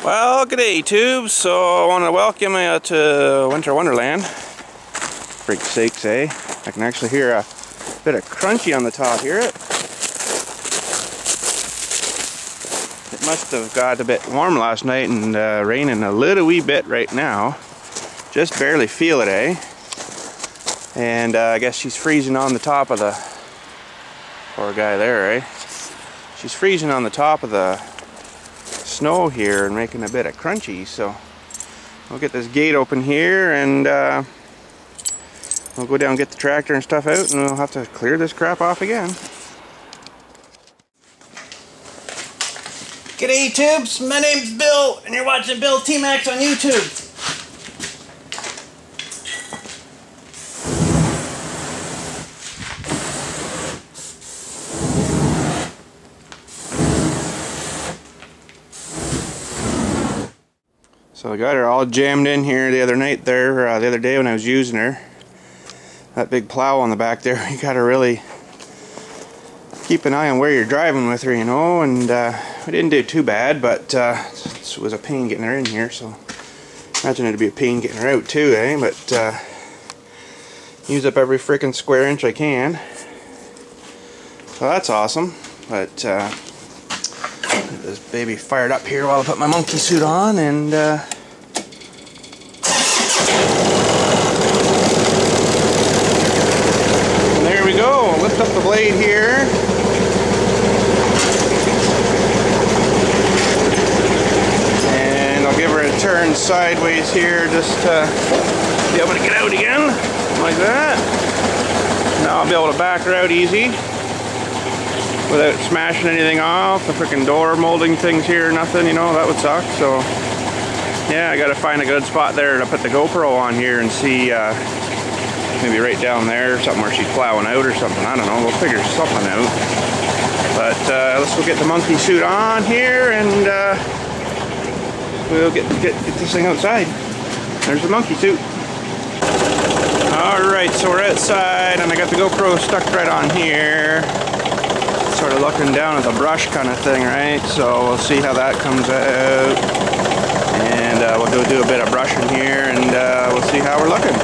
Well, g'day tubes. So I want to welcome you to Winter Wonderland. For sakes, eh? I can actually hear a bit of crunchy on the top. Hear it? It must have got a bit warm last night and raining a little wee bit right now. Just barely feel it, eh? And I guess she's freezing on the top of the... Poor guy there, eh? She's freezing on the top of the snow here and making a bit of crunchy, so we'll get this gate open here and we'll go down and get the tractor and stuff out, and we'll have to clear this crap off again. G'day tubes, my name's Bill and you're watching BILLSTMAXX on YouTube. So I got her all jammed in here the other night there, the other day when I was using her. That big plow on the back there, you gotta really keep an eye on where you're driving with her, you know, and we didn't do too bad, but it was a pain getting her in here, so imagine it'd be a pain getting her out too, eh? But use up every freaking square inch I can. So that's awesome, but get this baby fired up here while I put my monkey suit on, and there we go. Lift up the blade here. And I'll give her a turn sideways here just to be able to get out again, like that. Now I'll be able to back her out easy without smashing anything off. The freaking door molding things here, nothing, you know, that would suck. So yeah, I gotta find a good spot there to put the GoPro on here and see, maybe right down there, something where she's plowing out or something. I don't know, we'll figure something out. But let's go get the monkey suit on here and we'll get this thing outside. There's the monkey suit. Alright, so we're outside and I got the GoPro stuck right on here. Sort of looking down at the brush kind of thing, right? So we'll see how that comes out, and we'll go do a bit of brushing here, and we'll see how we're looking.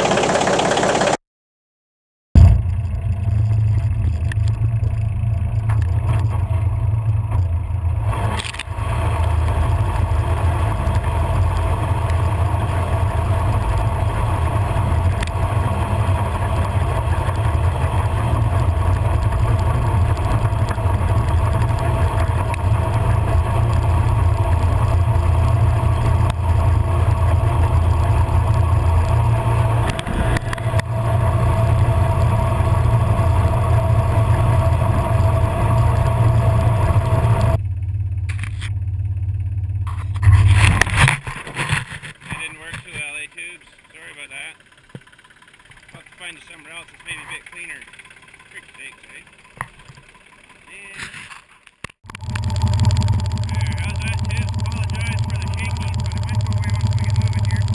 Sorry about that. I'll have to find somewhere else that's maybe a bit cleaner. Freak sakes, eh? And there, how's that, too? Apologize for the shaking, but it might go away once we get moving here.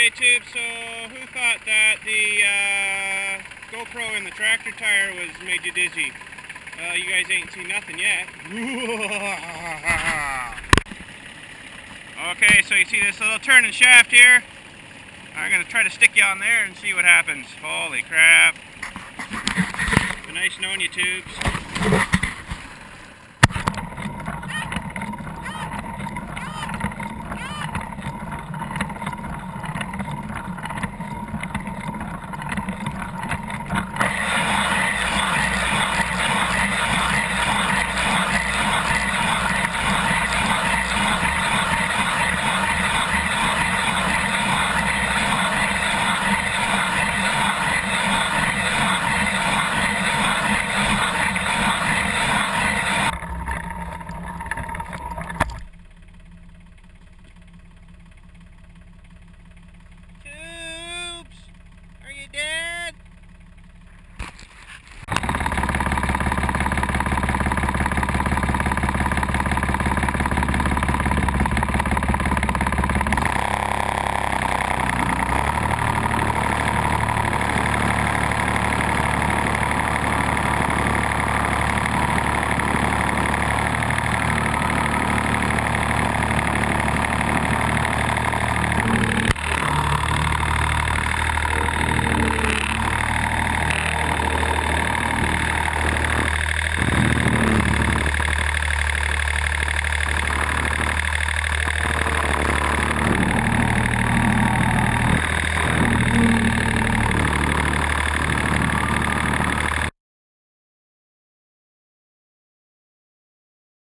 Okay, tube, so who thought that the GoPro in the tractor tire made you dizzy? You guys ain't seen nothing yet. Okay, so you see this little turning shaft here? I'm going to try to stick you on there and see what happens. Holy crap. Been nice knowing you, tubes.